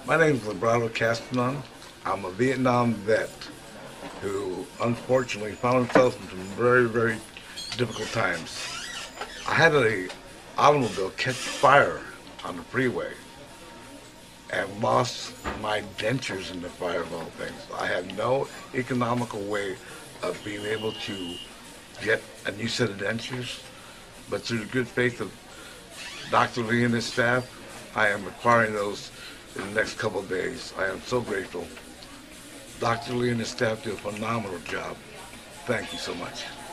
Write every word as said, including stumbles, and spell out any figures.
My name is Ladera Ranch. I'm a Vietnam vet who unfortunately found himself in some very, very difficult times. I had a automobile catch fire on the freeway and lost my dentures in the fire of all things. I had no economical way of being able to get a new set of dentures, but through the good faith of Doctor Lee and his staff, I am acquiring those in the next couple of days. I am so grateful. Doctor Lee and his staff do a phenomenal job. Thank you so much.